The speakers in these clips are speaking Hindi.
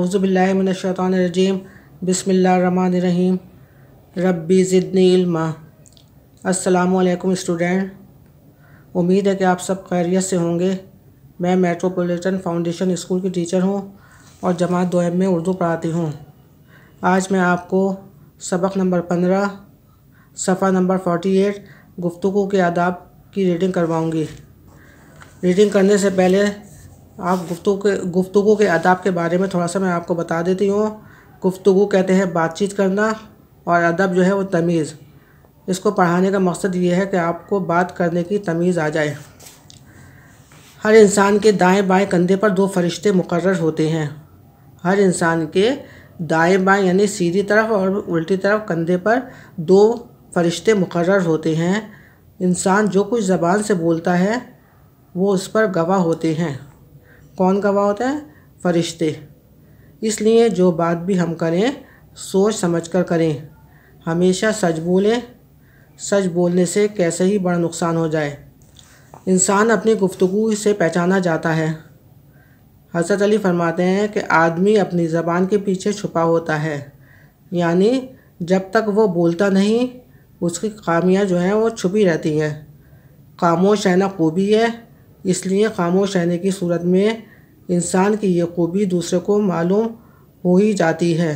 औज़ुबिल्लाहि मिनश्शैतानिर्रजीम बिस्मिल्लाहिर्रहमानिर्रहीम रब्बी ज़िदनी इल्मा। अस्सलामुअलैकुम स्टूडेंट, उम्मीद है कि आप सब खैरियत से होंगे। मैं मेट्रोपॉलिटन फाउंडेशन स्कूल की टीचर हूं और जमात 2M में उर्दू पढ़ाती हूं। आज मैं आपको सबक नंबर 15 सफ़ा नंबर 48 गुफ्तगू के आदाब की रीडिंग करवाऊंगी। रीडिंग करने से पहले आप गुफ्तगू के आदाब के बारे में थोड़ा सा मैं आपको बता देती हूँ। गुफ्तगू कहते हैं बातचीत करना और अदब जो है वो तमीज़। इसको पढ़ाने का मकसद ये है कि आपको बात करने की तमीज़ आ जाए। हर इंसान के दाएं बाएं कंधे पर 2 फरिश्ते मुकर्रर होते हैं। हर इंसान के दाएं बाएं यानी सीधी तरफ और उल्टी तरफ कंधे पर 2 फरिश्ते मुकर्रर होते हैं। इंसान जो कुछ ज़बान से बोलता है वो उस पर गवाह होते हैं। कौन गवाह होते हैं? फरिश्ते। इसलिए जो बात भी हम करें सोच समझकर करें। हमेशा सच बोलें। सच बोलने से कैसे ही बड़ा नुकसान हो जाए। इंसान अपनी गुफ्तगू से पहचाना जाता है। हज़रत अली फरमाते हैं कि आदमी अपनी ज़बान के पीछे छुपा होता है, यानी जब तक वो बोलता नहीं उसकी खामियां जो हैं वो छुपी रहती हैं। खामोश रहना खूबी है, इसलिए खामोश रहने की सूरत में इंसान की ये खूबी दूसरे को मालूम हो ही जाती है।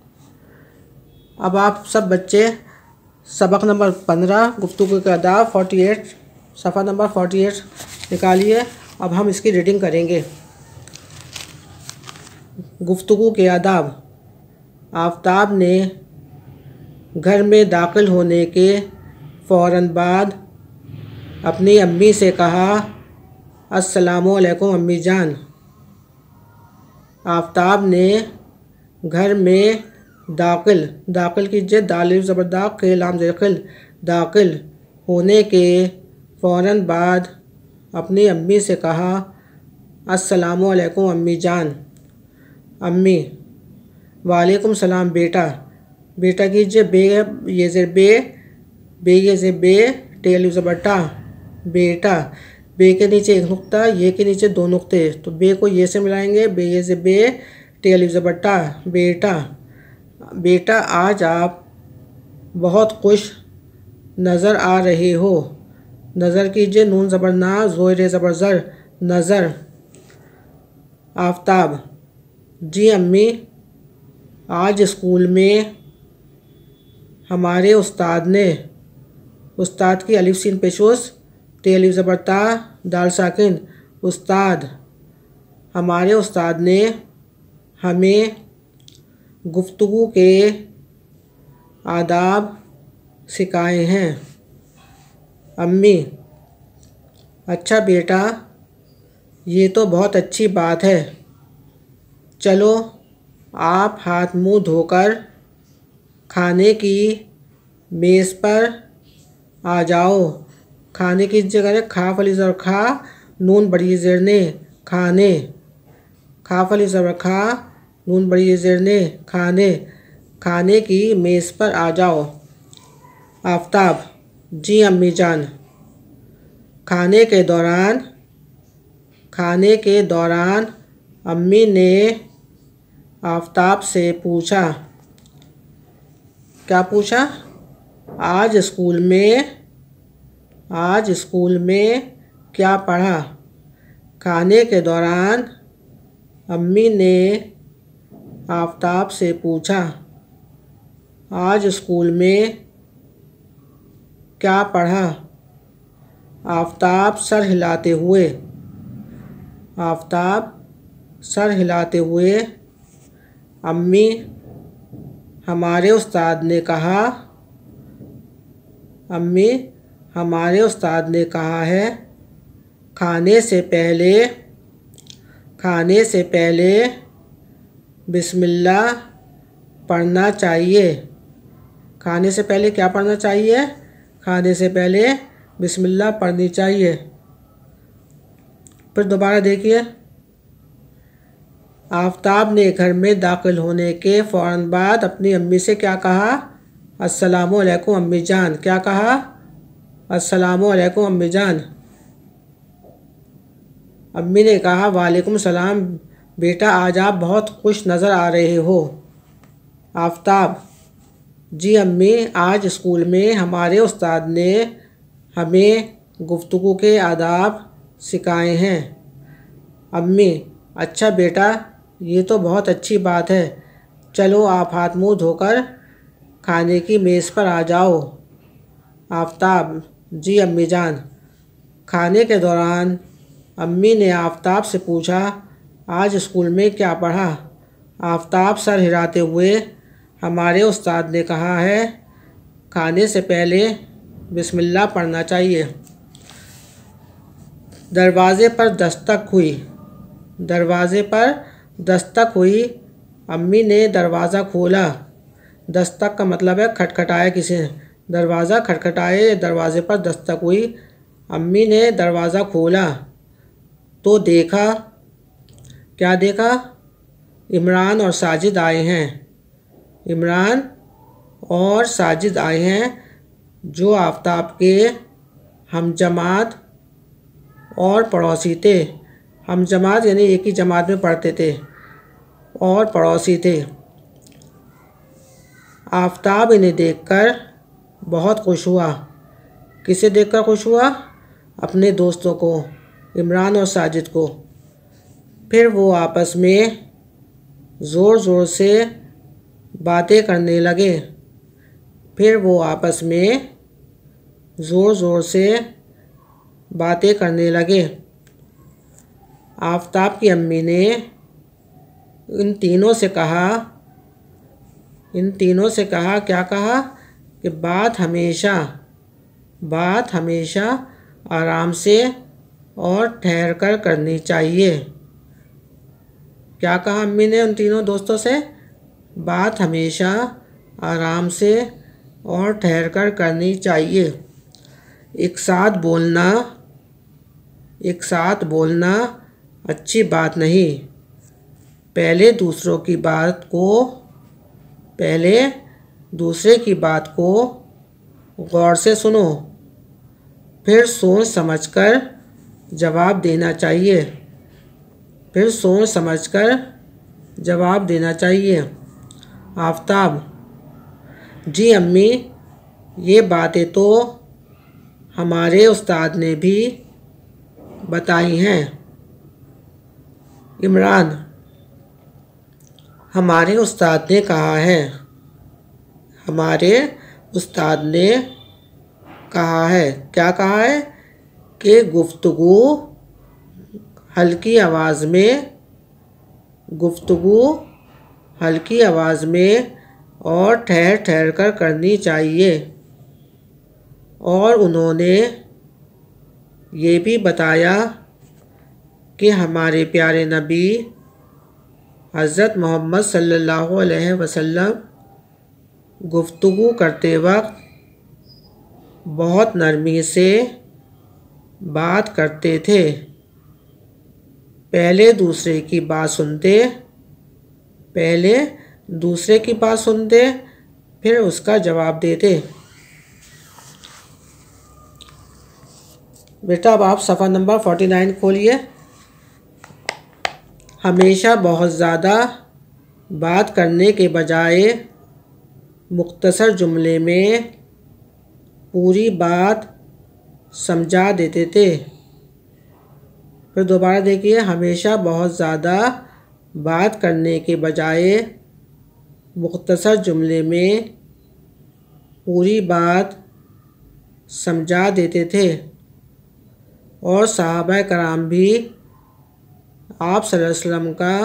अब आप सब बच्चे सबक नंबर 15 गुफ्तगू के आदाब 48 सफ़ा नंबर 48 निकालिए। अब हम इसकी रीडिंग करेंगे। गुफ्तगू के आदाब। आफताब ने घर में दाखिल होने के फ़ौरन बाद अपनी अम्मी से कहा, अस्सलामुअलैकुम अम्मी जान। आफताब ने घर में दाखिल कीजिए, दालिफ ज़बरदाक खे लाम ज़ेखिल, दाखिल होने के फ़ौरन बाद अपनी अम्मी से कहा, अस्सलामुअलैकुम अम्मी जान। अम्मी, वालेकुम सलाम बेटा। बेटा कीजिए, बे ये ज़ेर बे ये ज़ेर बे टेल ज़बरटा, बेटा। बे के नीचे एक नुक्ता, ये के नीचे 2 नुक्ते, तो बे को ये से मिलाएंगे, बे ये से बे टेल ज़बरटा, बेटा। बेटा आज आप बहुत खुश नज़र आ रहे हो। नज़र कीजिए, नून ज़बर ना ज़ोर ज़बर ज़र, नज़र। आफताब, जी अम्मी, आज स्कूल में हमारे उस्ताद ने, उस्ताद की अलिफ सीन पेशोस तेल ज़बरता दाल साकिन, उस्ताद, हमारे उस्ताद ने हमें गुफ्तगू के आदाब सिखाए हैं। अम्मी, अच्छा बेटा, ये तो बहुत अच्छी बात है। चलो आप हाथ मुंह धोकर खाने की मेज़ पर आ जाओ। खाने की जगह खा फली ज़बर खा नून बड़ी ज़ेर ने, खाने। खा फली ज़बर खा नून बड़ी ज़ेर ने, खाने। खाने की मेज़ पर आ जाओ। आफताब, जी अम्मी जान। खाने के दौरान अम्मी ने आफताब से पूछा, क्या पूछा? आज स्कूल में क्या पढ़ा? खाने के दौरान अम्मी ने आफताब से पूछा, आज स्कूल में क्या पढ़ा? आफताब सर हिलाते हुए, अम्मी, हमारे उस्ताद ने कहा है खाने से पहले बिस्मिल्लाह पढ़ना चाहिए। खाने से पहले क्या पढ़ना चाहिए? खाने से पहले बिस्मिल्लाह पढ़नी चाहिए। फिर दोबारा देखिए। आफताब ने घर में दाखिल होने के फ़ौरन बाद अपनी अम्मी से क्या कहा? अस्सलामुअलैकुम अम्मी जान। क्या कहा? अस्सलामुअलैकुम अम्मी जान। अम्मी ने कहा वालेकुम सलाम बेटा आज आप बहुत खुश नज़र आ रहे हो। आफताब: जी अम्मी, आज स्कूल में हमारे उस्ताद ने हमें गुफ्तगू के आदाब सिखाए हैं। अम्मी: अच्छा बेटा, ये तो बहुत अच्छी बात है। चलो आप हाथ मुंह धोकर खाने की मेज़ पर आ जाओ। आफताब: जी अम्मी जान। खाने के दौरान अम्मी ने आफताब से पूछा, आज स्कूल में क्या पढ़ा? आफताब सर हिलाते हुए, हमारे उस्ताद ने कहा है खाने से पहले बिस्मिल्लाह पढ़ना चाहिए। दरवाज़े पर दस्तक हुई। दरवाज़े पर दस्तक हुई। अम्मी ने दरवाज़ा खोला। दस्तक का मतलब है खटखटाया किसी ने। दरवाज़ा खटखटाए, दरवाज़े पर दस्तक हुई। अम्मी ने दरवाज़ा खोला तो देखा, क्या देखा? इमरान और साजिद आए हैं। इमरान और साजिद आए हैं जो आफताब के हमजमात और पड़ोसी थे। हमजमात यानी एक ही जमात में पढ़ते थे, और पड़ोसी थे। आफताब इन्हें देखकर बहुत खुश हुआ। किसे देखकर खुश हुआ? अपने दोस्तों को, इमरान और साजिद को। फिर वो आपस में ज़ोर ज़ोर से बातें करने लगे। फिर वो आपस में ज़ोर ज़ोर से बातें करने लगे। आफताब की अम्मी ने इन तीनों से कहा, क्या कहा? कि बात हमेशा आराम से और ठहर कर करनी चाहिए। क्या कहा अम्मी ने उन तीनों दोस्तों से? बात हमेशा आराम से और ठहर कर करनी चाहिए। एक साथ बोलना अच्छी बात नहीं। पहले दूसरे की बात को गौर से सुनो, फिर सोच समझकर जवाब देना चाहिए। आफताब: जी अम्मी, ये बातें तो हमारे उस्ताद ने भी बताई हैं। इमरान: हमारे उस्ताद ने कहा है, क्या कहा है? कि गुफ्तगू हल्की आवाज़ में और ठहर ठहर कर करनी चाहिए। और उन्होंने ये भी बताया कि हमारे प्यारे नबी हज़रत मोहम्मद सल्लल्लाहु अलैहि वसल्लम गुफ्तगू करते वक्त बहुत नरमी से बात करते थे। पहले दूसरे की बात सुनते, फिर उसका जवाब देते। बेटा अब आप सफ़ा नंबर 49 खोलिए। हमेशा बहुत ज़्यादा बात करने के बजाय मुख्तसर जुमले में पूरी बात समझा देते थे। फिर दोबारा देखिए, हमेशा बहुत ज़्यादा बात करने के बजाय मुख्तसर जुमले में पूरी बात समझा देते थे। और सहाबा कराम भी आप सल्लल्लाहु अलैहि वसल्लम का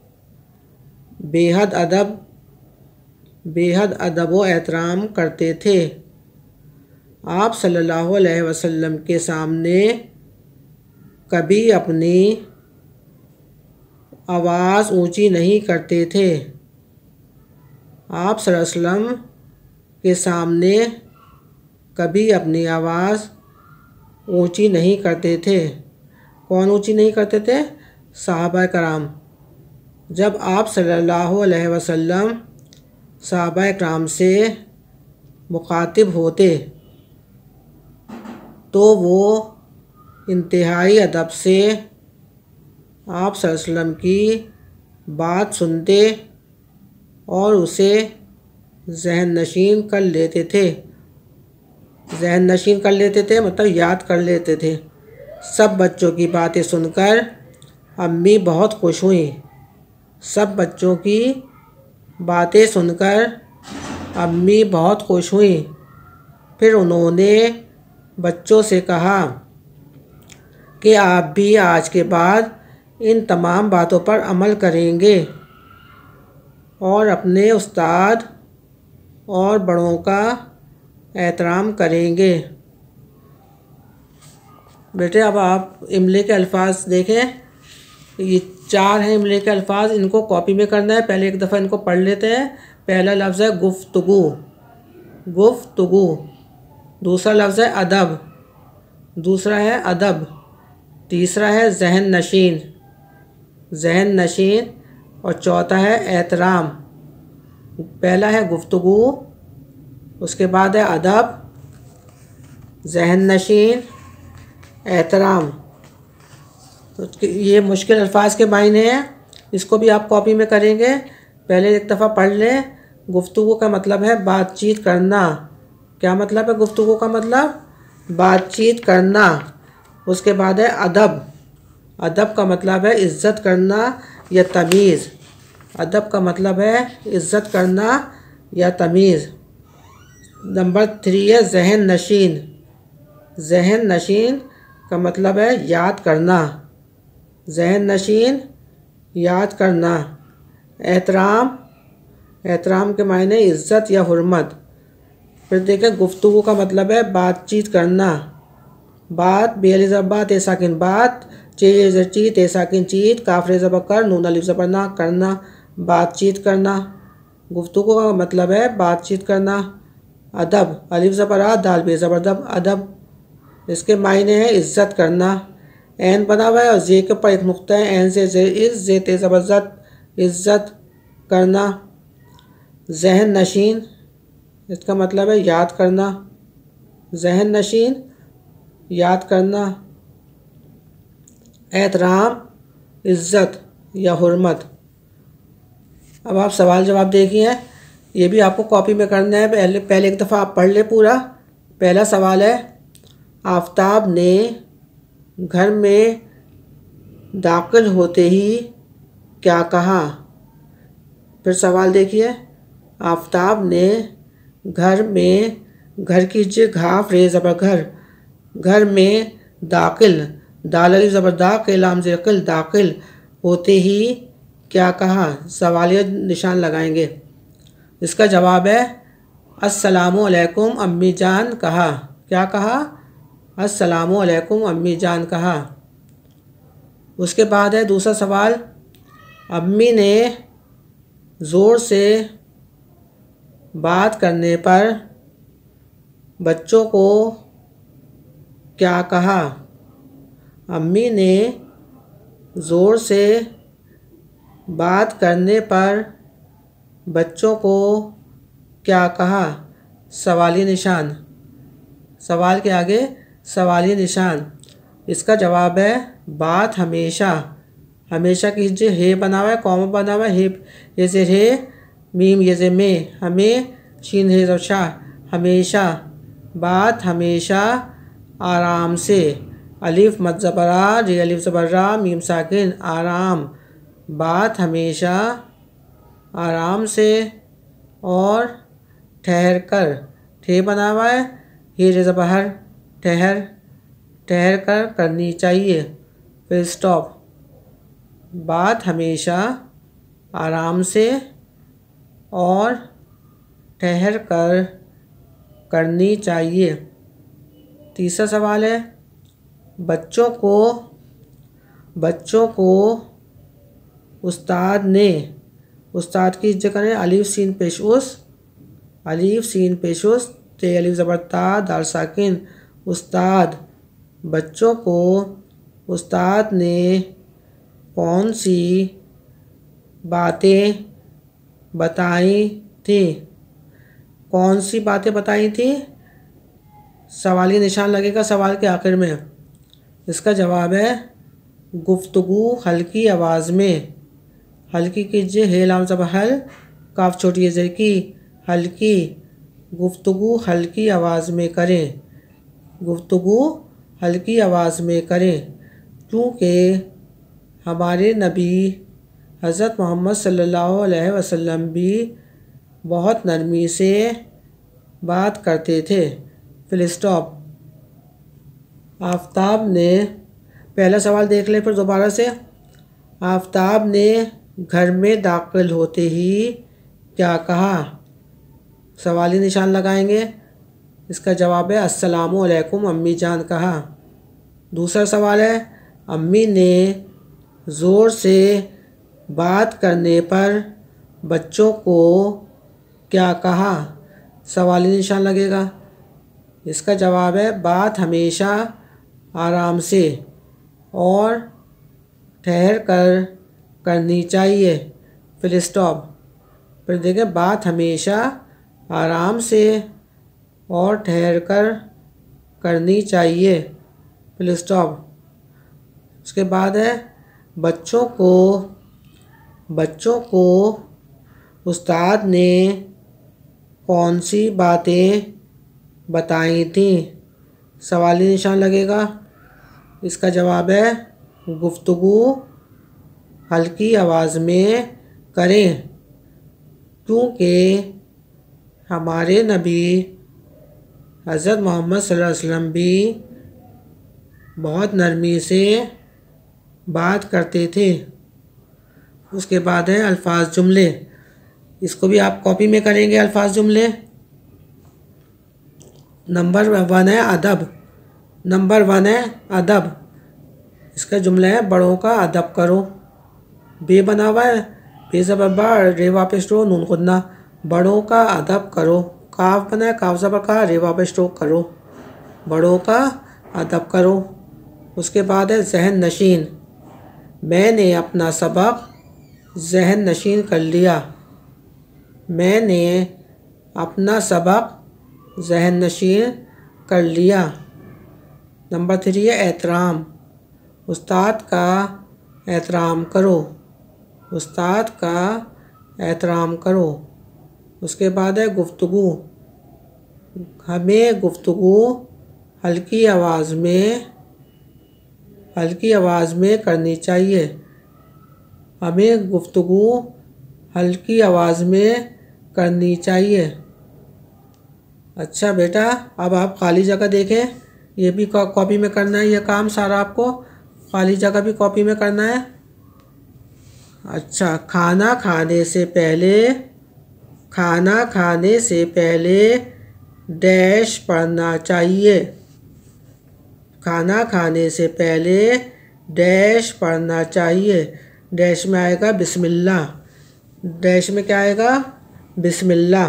बेहद अदब व एहतराम करते थे। आप सल्लल्लाहु अलैहि वसल्लम के सामने कभी अपनी आवाज़ ऊंची नहीं करते थे। आप सल्लल्लाहु अलैहि वसल्लम के सामने कभी अपनी आवाज़ ऊंची नहीं करते थे। कौन ऊंची नहीं करते थे? सहाबा कराम। जब आप सल्लल्लाहु अलैहि वसल्लम सहाबा कराम से मुखातिब होते तो वो इंतहाई अदब से आप सल्लल्लाहु अलैहि वसल्लम की बात सुनते और उसे जहन नशीन कर लेते थे। जहन नशीन कर लेते थे मतलब याद कर लेते थे। सब बच्चों की बातें सुनकर अम्मी बहुत खुश हुई। सब बच्चों की बातें सुनकर अम्मी बहुत खुश हुई। फिर उन्होंने बच्चों से कहा कि आप भी आज के बाद इन तमाम बातों पर अमल करेंगे और अपने उस्ताद और बड़ों का एहतराम करेंगे। बेटे अब आप इमले के अल्फाज देखें। ये 4 हैं इमले के अल्फाज, इनको कॉपी में करना है। पहले एक दफ़ा इनको पढ़ लेते हैं। पहला लफ्ज़ है गुफ्तगू, गुफ्तगू। दूसरा लफ्ज़ है अदब, दूसरा है अदब। तीसरा है जहन नशीन, जहन नशीन। और चौथा है एहतराम। पहला है गुफ्तगू, उसके बाद है अदब, जहन नशीन, एहतराम। तो ये मुश्किल अल्फाज के मायने हैं, इसको भी आप कॉपी में करेंगे। पहले एक दफ़ा पढ़ लें। गुफ्तगू का मतलब है बातचीत करना। क्या मतलब है गुफ्तगू का मतलब? बातचीत करना। उसके बाद है अदब। अदब का मतलब है इज़्ज़त करना या तमीज़। अदब का मतलब है इज़्ज़त करना या तमीज़। नंबर 3 है जहन नशीन। जहन नशीन का मतलब है याद करना। जहन नशीन, याद करना। एहतराम, एहतराम के मायने इज़्ज़त या हुर्मत। फिर देखें गुफ्तगू का मतलब है बातचीत करना। बात बेअलिफ ज़बर ते साकिन बात, चे ज़र ची ते साकिन चीत, काफ रे ज़बर कर, नून अलिफ ज़बर ना करना, बातचीत करना। गुफ्तगू का मतलब है बातचीत करना। अदब अलिफ ज़बर आ, दाल बे ज़बर दब, अदब। इसके मायने हैं इज़्ज़त करना। ऐन बना हुआ है और जे के ऊपर एक नुक्ता है। ऐन से जे ते ज़बरज़त, इज़्ज़त करना। जहन नशीन, इसका मतलब है याद करना। जहन नशीन, याद करना। एहतराम, इज़्ज़त या हुर्मत। अब आप सवाल जवाब देखिए। ये भी आपको कॉपी में करना है। पहले एक दफ़ा आप पढ़ ले पूरा। पहला सवाल है, आफताब ने घर में दाखिल होते ही क्या कहा? फिर सवाल देखिए। आफताब ने घर में, घर की घाफ रे ज़बर घर, घर में दाखिल, दाल अलिफ ज़बर दा, के लाम ज़ेर किल, दाखिल होते ही क्या कहा? सवालिया निशान लगाएंगे। इसका जवाब है अस्सलामु अलैकुम अम्मी जान कहा। क्या कहा? अस्सलामु अलैकुम अम्मी जान कहा। उसके बाद है दूसरा सवाल, अम्मी ने ज़ोर से बात करने पर बच्चों को क्या कहा? अम्मी ने ज़ोर से बात करने पर बच्चों को क्या कहा? सवालिया निशान, सवाल के आगे सवालिया निशान। इसका जवाब है बात हमेशा। हमेशा की जे हे बना हुआ है, कॉमा बना हुआ है, हे ये से हे, मीम ये से में, हमें, शीन हे रशा, हमेशा। बात हमेशा आराम से। अलिफ मद ज़बर आ, रे अलिफ ज़बर रा, मीम साकिन, आराम। बात हमेशा आराम से और ठहर कर। ठे बना हुआ है, हे रे ज़बर हर, ठहर, ठहर कर करनी चाहिए। फिर स्टॉप। बात हमेशा आराम से और ठहर कर करनी चाहिए। तीसरा सवाल है, बच्चों को उस्ताद ने, उस्ताद की इज्जत करें, अलिफ सीन पेश उस, अलिफ सीन पेश उस, ते अलिफ ज़बर ता, दाल साकिन, उस्ताद। बच्चों को उस्ताद ने कौन सी बातें बताई थी? कौन सी बातें बताई थी? सवालिया निशान लगेगा सवाल के आखिर में। इसका जवाब है गुफ्तगू हल्की आवाज़ में, हल्की कीजिए, हे लाम ज़बर हल, काफ छोटी ज़ेर की, हल्की। गुफ्तगू हल्की आवाज़ में करें, गुफ्तगू हल्की आवाज़ में करें, क्योंकि हमारे नबी हज़रत मोहम्मद सल्लल्लाहु अलैहि वसल्लम भी बहुत नरमी से बात करते थे। Fill stop. आफताब ने, पहला सवाल देख ले फिर दोबारा से। आफताब ने घर में दाखिल होते ही क्या कहा? सवाली निशान लगाएंगे। इसका जवाब है अस्सलामु अलैकुम अम्मी जान कहा। दूसरा सवाल है, अम्मी ने ज़ोर से बात करने पर बच्चों को क्या कहा? सवाली निशान लगेगा। इसका जवाब है बात हमेशा आराम से और ठहर कर करनी चाहिए। फिर स्टॉप। फिर देखें, बात हमेशा आराम से और ठहर कर करनी चाहिए। फिर स्टॉप। उसके बाद है, बच्चों को उस्ताद ने कौन सी बातें बताई थी? सवाली निशान लगेगा। इसका जवाब है गुफ्तगू हल्की आवाज़ में करें, क्योंकि हमारे नबी हज़रत मोहम्मद सल्लल्लाहु अलैहि वसल्लम भी बहुत नरमी से बात करते थे। उसके बाद है अल्फाज जुमले। इसको भी आप कॉपी में करेंगे। अल्फाज जुमले। नंबर 1 है अदब। नंबर 1 है अदब। इसका जुमला है बड़ों का अदब करो। बे बना हुआ है, बे ज़बर बा, रे वापस रो, नून गुन्ना। बड़ों का अदब करो। काफ बना है, काफ ज़बर का, रे वापस रो, करो। बड़ों का अदब करो। उसके बाद है जहन नशीन। मैंने अपना सबक जहन नशीन कर लिया। मैंने अपना सबक जहन नशीन कर लिया। नंबर 3 है एहतराम। उस्ताद का एहतराम करो। उस्ताद का एहतराम करो। उसके बाद है गुफ्तगू। हमें गुफ्तगू हल्की आवाज़ में करनी चाहिए। हमें गुफ्तगू हल्की आवाज़ में करनी चाहिए। अच्छा बेटा, अब आप खाली जगह देखें। ये भी कॉपी में करना है, ये काम सारा आपको खाली जगह भी कॉपी में करना है। अच्छा, खाना खाने से पहले डैश पढ़ना चाहिए। खाना खाने से पहले डैश पढ़ना चाहिए। डैश में आएगा बिस्मिल्लाह। डैश में क्या आएगा? बिस्मिल्लाह।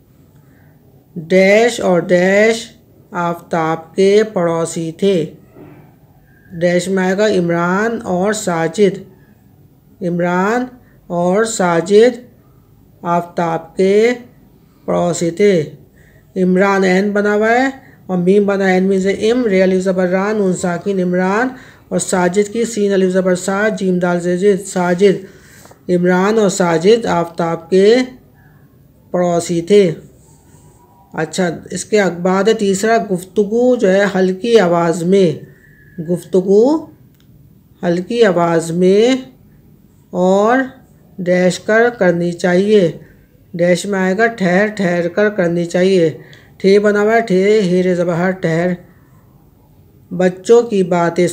डैश और डैश आफताब के पड़ोसी थे। डैश में आएगा इमरान और साजिद। इमरान और साजिद आफताब के पड़ोसी थे। इमरान ऐन बना हुआ है और मीम बना है, ऐन मीन से इम, रे अलिफ ज़बर रा, नून साकिन इमरान, और साजिद की सीन अलिफ ज़बर सा, जीम दाल ज़ेजिद साजिद। इमरान और साजिद आफताब के पड़ोसी थे। अच्छा, इसके बाद है तीसरा गुफ्तगू जो है हल्की आवाज़ में। गुफ्तगू हल्की आवाज़ में और डैश कर करनी चाहिए। डैश में आएगा ठहर ठहर कर करनी चाहिए। ठे बना हुआ है, ठे, हेरे ज़बर ठहर। बच्चों की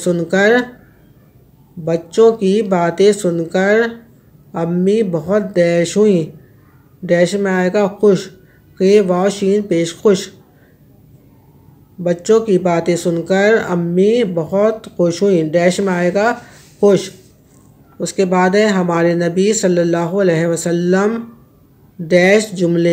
बातें सुनकर अम्मी बहुत डैश हुई। डैश में आएगा खुश, के वाव शीन पेश खुश। बच्चों की बातें सुनकर अम्मी बहुत खुश हुई। डैश में आएगा खुश। उसके बाद है हमारे नबी सल्लल्लाहु अलैहि वसल्लम डैश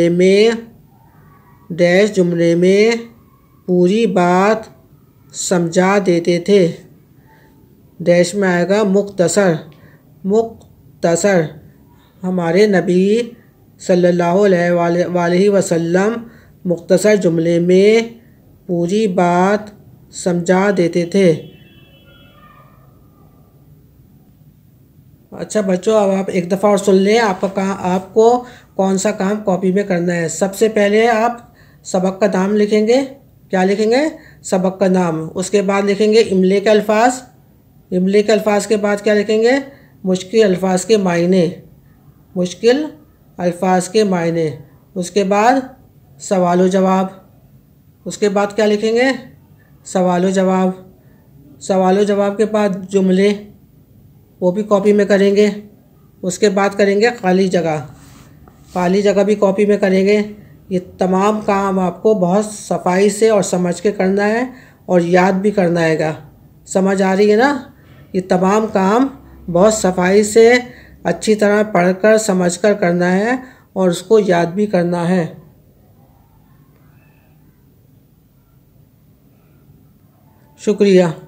जुमले में पूरी बात समझा देते थे। डैश में आएगा मुख्तसर। मुख्तसर। हमारे नबी सल्लल्लाहु अलैहि वसल्लम मुख्तसर जुमले में पूरी बात समझा देते थे। अच्छा बच्चों, अब आप एक दफ़ा और सुन लें। आपको कौन सा काम कॉपी में करना है। सबसे पहले आप सबक का नाम लिखेंगे। क्या लिखेंगे? सबक का नाम। उसके बाद लिखेंगे इमले के अल्फाज। इमले के अल्फाज के बाद क्या लिखेंगे? मुश्किल अल्फाज के मायने। मुश्किल अल्फाज के मायने। उसके बाद सवाल व जवाब। उसके बाद क्या लिखेंगे? सवाल व जवाब। सवाल व जवाब के बाद जुमले, वो भी कॉपी में करेंगे। उसके बाद करेंगे खाली जगह। खाली जगह भी कॉपी में करेंगे। ये तमाम काम आपको बहुत सफाई से और समझ के करना है और याद भी करना हैगा। समझ आ रही है ना? ये तमाम काम बहुत सफाई से अच्छी तरह पढ़कर समझकर करना है और उसको याद भी करना है। शुक्रिया।